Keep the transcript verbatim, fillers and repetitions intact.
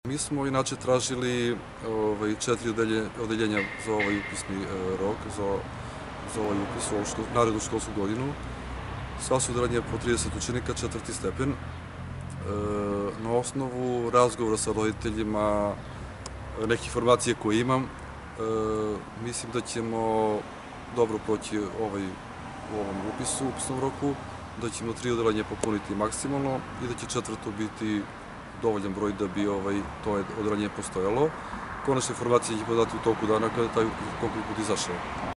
Mi smo inače tražili ovaj, četiri odeljenja za ovaj upisni rok, za, za ovaj upis u ovu škol, narednu školsku godinu. Sva su odeljenja po trideset učenika, četvrti stepen. Na osnovu razgovora sa roditeljima, neke informacije koje imam, mislim da ćemo dobro proći ovaj, u ovom upisu, upisnom roku, da ćemo tri odeljenja popuniti maksimalno i da će četvrto biti dovoljan broj da bi ovaj, to odeljenje postojalo. Konačne informacije ćemo dati u toku dana kada taj konkurs bude izašao.